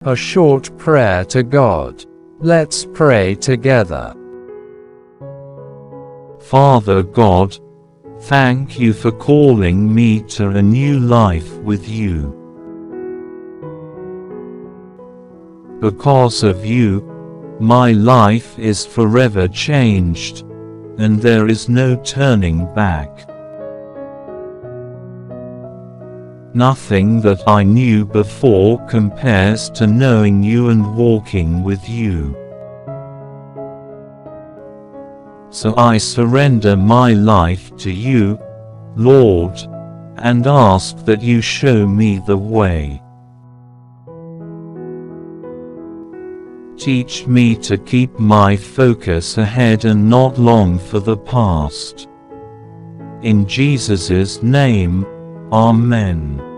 A short prayer to God. Let's pray together. Father God, thank you for calling me to a new life with you. Because of you, my life is forever changed, and there is no turning back. Nothing that I knew before compares to knowing you and walking with you. So I surrender my life to you, Lord, and ask that you show me the way. Teach me to keep my focus ahead and not long for the past. In Jesus' name, Amen.